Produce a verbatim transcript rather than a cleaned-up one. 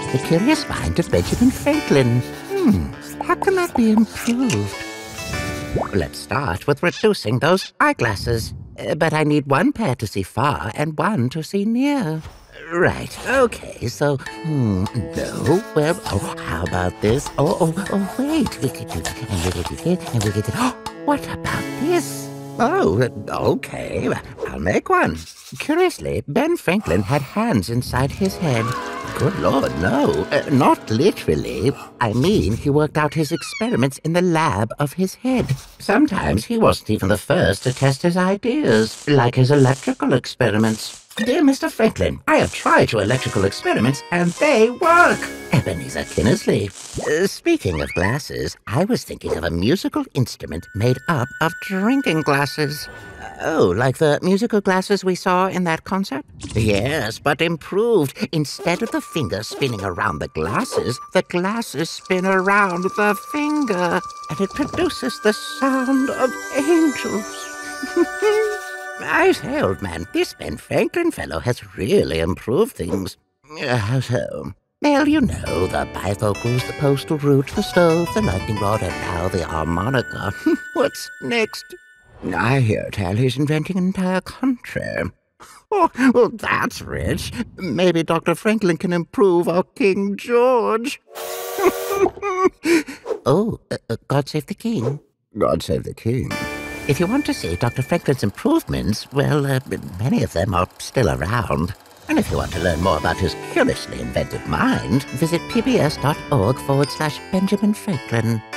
The Curious Mind of Benjamin Franklin. Hmm, how can that be improved? Let's start with reducing those eyeglasses. Uh, but I need one pair to see far and one to see near. Right, okay, so, hmm, no, well, oh, how about this? Oh, oh, oh, wait, we could do that, and we could do this, and we could do, oh, what about this? Oh, okay, I'll make one. Curiously, Ben Franklin had hands inside his head. Good Lord, no, uh, not literally. I mean, he worked out his experiments in the lab of his head. Sometimes he wasn't even the first to test his ideas, like his electrical experiments. Dear Mister Franklin, I have tried your electrical experiments, and they work! Ebenezer Kinnersley. Uh, speaking of glasses, I was thinking of a musical instrument made up of drinking glasses. Oh, like the musical glasses we saw in that concert? Yes, but improved. Instead of the finger spinning around the glasses, the glasses spin around the finger, and it produces the sound of angels. I say, old man, this Ben Franklin fellow has really improved things. Uh, how so? Well, you know, the bifocals, the postal route, the stove, the lightning rod, and now the harmonica. What's next? I hear tell he's inventing an entire country. Oh, well, that's rich. Maybe Doctor Franklin can improve our King George. Oh, uh, uh, God save the king. God save the king. If you want to see Doctor Franklin's improvements, well, uh, many of them are still around. And if you want to learn more about his curiously inventive mind, visit pbs.org forward slash Benjamin Franklin.